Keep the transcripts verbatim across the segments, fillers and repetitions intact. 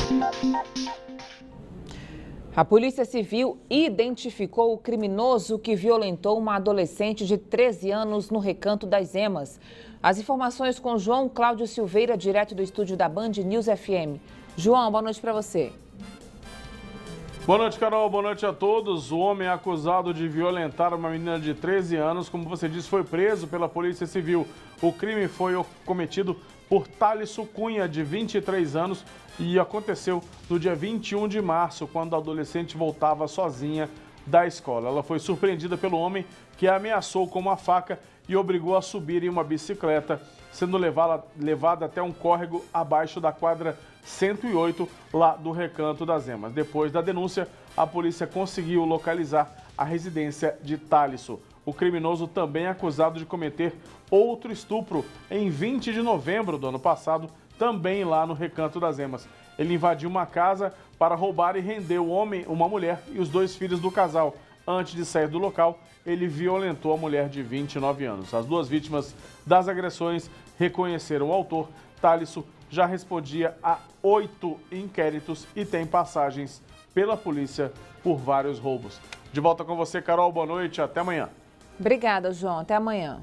A Polícia Civil identificou o criminoso que violentou uma adolescente de treze anos no Recanto das Emas. As informações com João Cláudio Silveira, direto do estúdio da Band News F M. João, boa noite para você. Boa noite, Carol. Boa noite a todos. O homem acusado de violentar uma menina de treze anos, como você disse, foi preso pela Polícia Civil. O crime foi cometido por Thalisson Cunha, de vinte e três anos, e aconteceu no dia vinte e um de março, quando a adolescente voltava sozinha da escola. Ela foi surpreendida pelo homem, que a ameaçou com uma faca e obrigou a subir em uma bicicleta, sendo levada, levada até um córrego abaixo da quadra cento e oito, lá do Recanto das Emas. Depois da denúncia, a polícia conseguiu localizar a residência de Thalisson. O criminoso também é acusado de cometer outro estupro em vinte de novembro do ano passado, também lá no Recanto das Emas. Ele invadiu uma casa para roubar e render o homem, uma mulher e os dois filhos do casal. Antes de sair do local, ele violentou a mulher de vinte e nove anos. As duas vítimas das agressões reconheceram o autor. Thalisson já respondia a oito inquéritos e tem passagens pela polícia por vários roubos. De volta com você, Carol. Boa noite. Até amanhã. Obrigada, João. Até amanhã.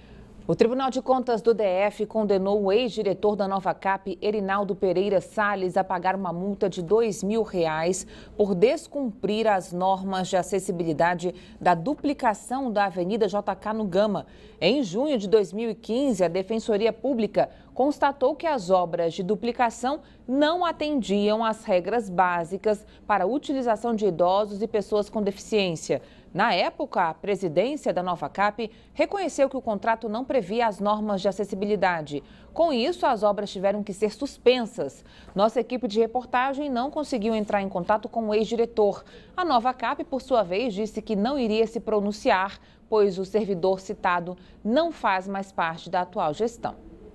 O Tribunal de Contas do D F condenou o ex-diretor da Nova Cap, Erinaldo Pereira Salles, a pagar uma multa de dois mil reais por descumprir as normas de acessibilidade da duplicação da Avenida J K no Gama. Em junho de dois mil e quinze, a Defensoria Pública constatou que as obras de duplicação não atendiam às regras básicas para a utilização de idosos e pessoas com deficiência. Na época, a presidência da Nova Cap reconheceu que o contrato não previa as normas de acessibilidade. Com isso, as obras tiveram que ser suspensas. Nossa equipe de reportagem não conseguiu entrar em contato com o ex-diretor. A Nova Cap, por sua vez, disse que não iria se pronunciar, pois o servidor citado não faz mais parte da atual gestão.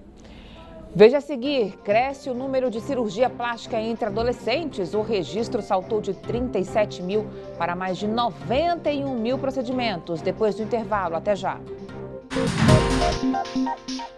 Veja a seguir, cresce o número de cirurgia plástica entre adolescentes. O registro saltou de trinta e sete mil para mais de noventa e um mil procedimentos. Depois do intervalo, até já.